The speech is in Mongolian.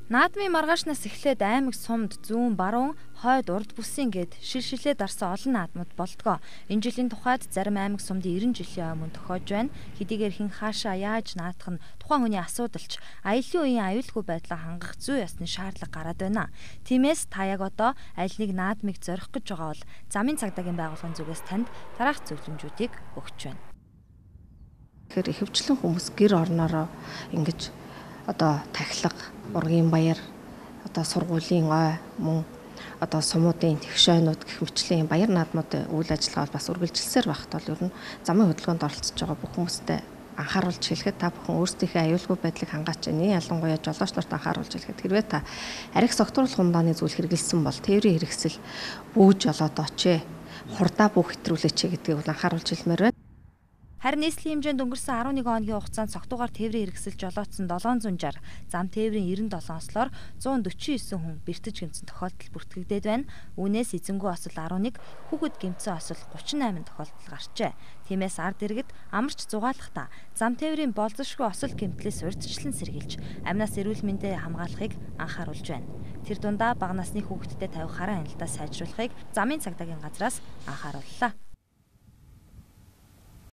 Наадмын маргаашнаас эхлээд аймаг сумд зүүн баруун хойд урд бүсийн гээд шилшилээ дарсан олон наадмууд болдгоо. Энэ жилийн тухайд зарим аймаг сумдын 90 жилийн өмнө тохиож байна. Хэдийгээр хэн хаашаа яаж наадах нь тухайн хүний асуудалч аялын үеийн аюулгүй байдлаа хангах зүй ёсны шаардлага гараад байна. Тиймээс та яг одоо аль нэг наадмыг зорих гэж байгаа бол замын цагдаагийн байгууллагын зүгээс танд дараах зөвлөмжүүдийг өгч байна. Тэгэхээр ихэвчлэн хүмүүс гэр орноороо ингэж одоо тахилга, ургийн баяр, одоо сургуулийн ой, мөн одоо сумуудын тэгшойнууд гэх мэтлийн баяр наадмуудын үйл ажиллагаа бас үргэлжилсээр байхад бол ер нь замын хөдөлгөөнд оролцож байгаа бүх хүмүүстээ анхааруулж хэлэхэд та бүхэн өөрсдийнхээ аюулгүй байдлыг хангаач. Ялангуяа жолооч нарт анхааруулж хэлэхэд хэрвээ та арх согтууруулах хундааны зүйл хэрэгэлсэн бол тээврийн хэрэгсэл бүү жолоод очие, хурдаа бүү хэтрүүлээч гэдгийг бол анхааруулж хэлмээр байна. Харин нийслэлийн хэмжээнд өнгөрсөн 11 хоногийн хугацаанд цогтуугаар тээврийн хэрэгсэл жолоодсон 760, зам тээврийн 97 ослоор 149 хүн бэртэж гэмтсэн тохиолдол бүртгэгдээд байна. Үүнээс эзэнгүй осол 11, хүүхэд гэмтсэн осол 38 тохиолдол гарчээ. Тиймээс ард иргэд амарч зугаалахдаа зам тээврийн болзошгүй осол гэмтлээс урьдчилан сэргийлж, амнаас эрүүл мэндээ хамгаалахыг анхааруулж байна. Тэр дундаа бага насны хүүхэдтэй тавих хараа хяналтаа сайжруулахыг замын цагдаагийн газраас анхаарууллаа.